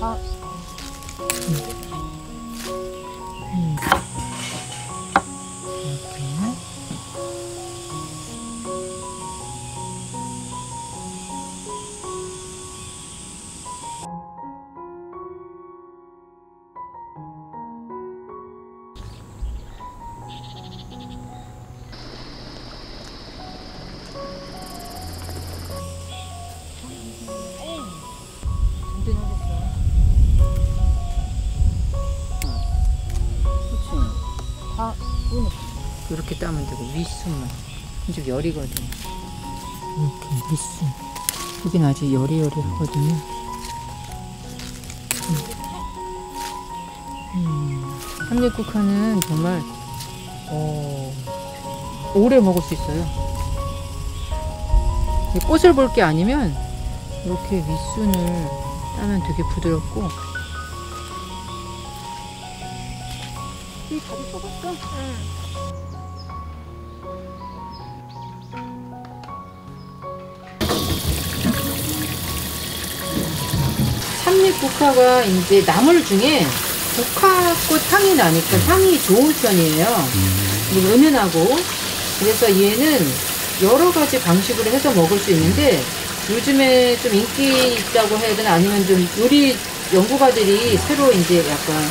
이렇게 따면 되고 윗순만 이쪽 열이거든. 이렇게 윗순 여긴 아직 여리여리하거든요. 삼립국화는 정말 오래 먹을 수 있어요. 꽃을 볼 게 아니면 이렇게 윗순을 따면 되게 부드럽고. 이 다리 접었어? 응. 삼립국화가 이제 나물 중에 국화꽃 향이 나니까 향이 좋은 편이에요. 그리고 은은하고. 그래서 얘는 여러 가지 방식으로 해서 먹을 수 있는데 요즘에 좀 인기 있다고 해야 되나, 아니면 좀 요리 연구가들이 새로 이제 약간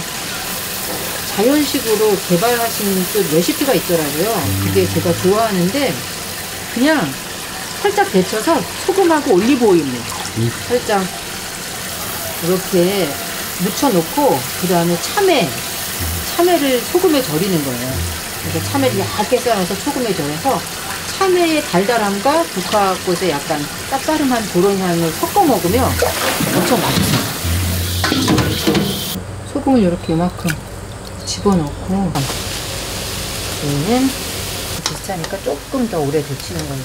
자연식으로 개발하신 또 레시피가 있더라고요. 그게 제가 좋아하는데, 그냥 살짝 데쳐서 소금하고 올리브 오일로 살짝 이렇게 묻혀놓고, 그 다음에 참외를 소금에 절이는 거예요. 그래서 참외를 얇게 썰어서 소금에 절여서 참외의 달달함과 국화꽃의 약간 쌉싸름한 그런 향을 섞어 먹으면 엄청 맛있어요. 소금을 이렇게 이만큼 집어넣고, 얘는 비슷하니까 조금 더 오래 데치는 걸로.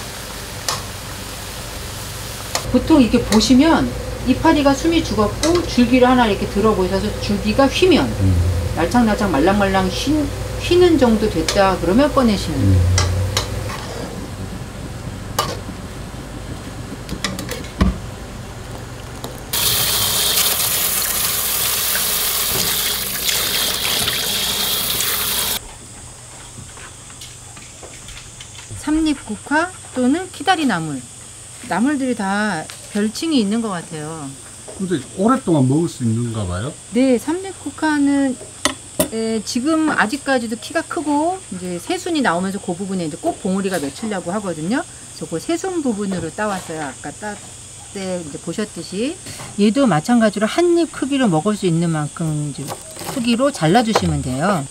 보통 이렇게 보시면 이파리가 숨이 죽었고 줄기를 하나 이렇게 들어 보셔서 줄기가 휘면 날창날창 말랑말랑 휘는 정도 됐다 그러면 꺼내시면 돼요. 삼립국화 또는 키다리나물, 나물들이 다 별칭이 있는 것 같아요. 근데 오랫동안 먹을 수 있는가 봐요? 네, 삼립국화는 지금 아직까지도 키가 크고 이제 새순이 나오면서 그 부분에 이제 꼭 봉우리가 맺히려고 하거든요. 그래서 그 새순 부분으로 따왔어요. 아까 때 이제 보셨듯이 얘도 마찬가지로 한 입 크기로 먹을 수 있는 만큼 이제 크기로 잘라주시면 돼요.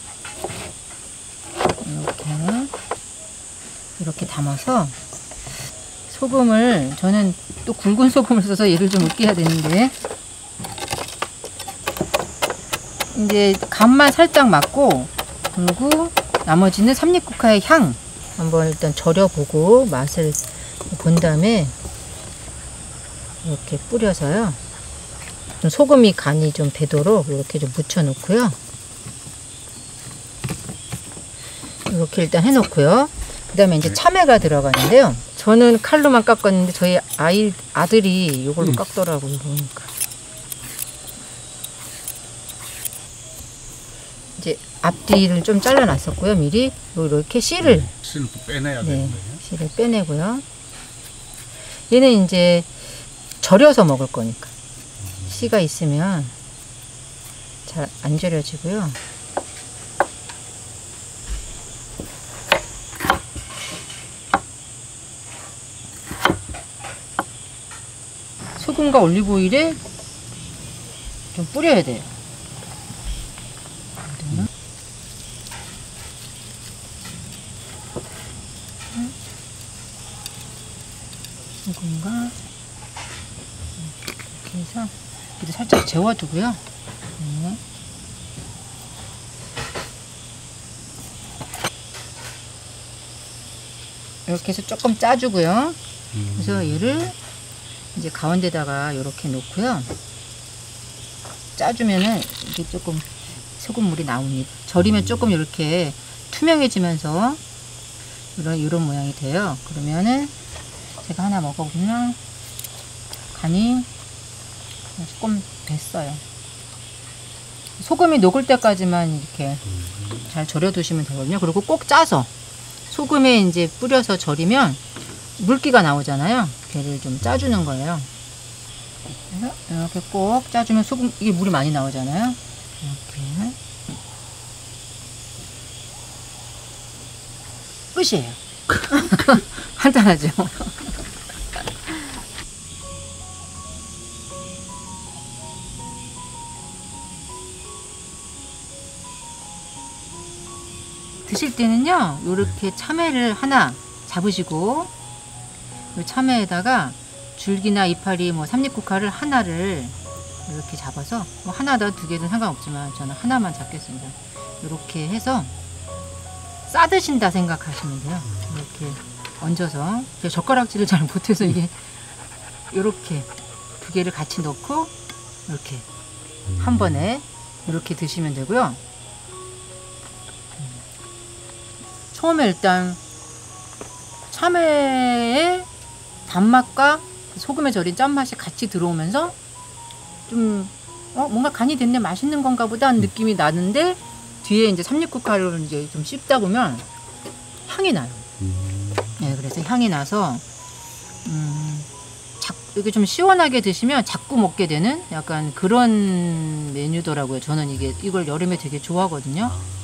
이렇게 담아서 소금을, 저는 또 굵은 소금을 써서 얘를 좀 으깨야 되는데, 이제 간만 살짝 맞고, 그리고 나머지는 삼립국화의 향 한번 일단 절여보고 맛을 본 다음에 이렇게 뿌려서요, 좀 소금이 간이 좀 되도록 이렇게 좀 묻혀 놓고요. 이렇게 일단 해 놓고요. 그 다음에 이제 참외가 들어가는데요. 저는 칼로만 깎았는데 저희 아들이 이걸로 깎더라고요. 보니까 이제 앞뒤를 좀 잘라 놨었고요. 미리 이렇게 씨를 빼내야 되는 거예요. 씨를 빼내고요. 얘는 이제 절여서 먹을 거니까 씨가 있으면 잘 안 절여지고요. 소금과 올리브오일에 좀 뿌려야 돼요. 소금과 이렇게 해서 이렇게 살짝 재워두고요. 이렇게 해서 조금 짜주고요. 그래서 얘를 이제 가운데다가 이렇게 놓고요. 짜주면은 이게 조금 소금물이 나옵니다. 절이면 조금 이렇게 투명해지면서 이런 모양이 돼요. 그러면은 제가 하나 먹어보면 간이 조금 됐어요. 소금이 녹을 때까지만 이렇게 잘 절여 두시면 되거든요. 그리고 꼭 짜서 소금에 이제 뿌려서 절이면 물기가 나오잖아요. 걔를 좀 짜주는 거예요. 그래서 이렇게 꼭 짜주면 소금, 이게 물이 많이 나오잖아요. 이렇게 끝이에요. 간단하죠. 드실 때는요, 요렇게 참외를 하나 잡으시고, 요 참외에다가 줄기나 이파리, 뭐 삼립국화를 하나를 이렇게 잡아서, 뭐 하나든 두 개든 상관없지만 저는 하나만 잡겠습니다. 이렇게 해서 싸드신다 생각하시면 돼요. 이렇게 얹어서. 제가 젓가락질을 잘 못해서 이게 이렇게 두 개를 같이 넣고 이렇게 한 번에 이렇게 드시면 되고요. 처음에 일단 참외의 단맛과 소금에 절인 짠맛이 같이 들어오면서 좀 뭔가 간이 됐네, 맛있는 건가 보다 하는 느낌이 나는데, 뒤에 이제 삼립국화를 이제 좀 씹다 보면 향이 나요. 네, 그래서 향이 나서 이게 좀 시원하게 드시면 자꾸 먹게 되는 약간 그런 메뉴더라고요. 저는 이걸 여름에 되게 좋아하거든요.